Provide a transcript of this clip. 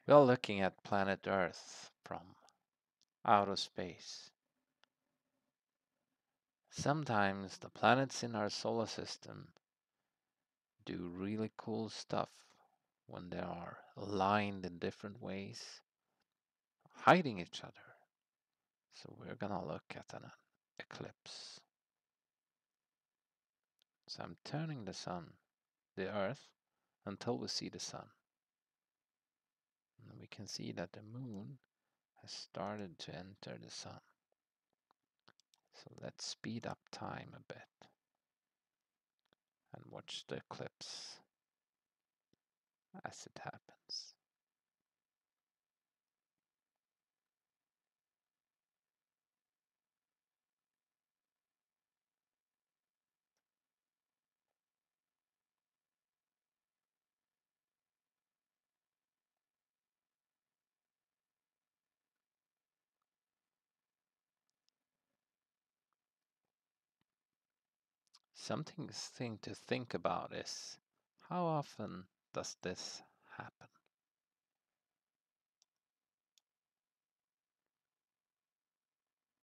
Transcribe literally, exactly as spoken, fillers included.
We are looking at planet Earth from outer space. Sometimes the planets in our solar system do really cool stuff when they are aligned in different ways, hiding each other. So we're gonna look at an eclipse. So I'm turning the sun, the Earth, until we see the sun. And we can see that the moon has started to enter the sun. So let's speed up time a bit and watch the eclipse as it happens. Something thing to think about is how often does this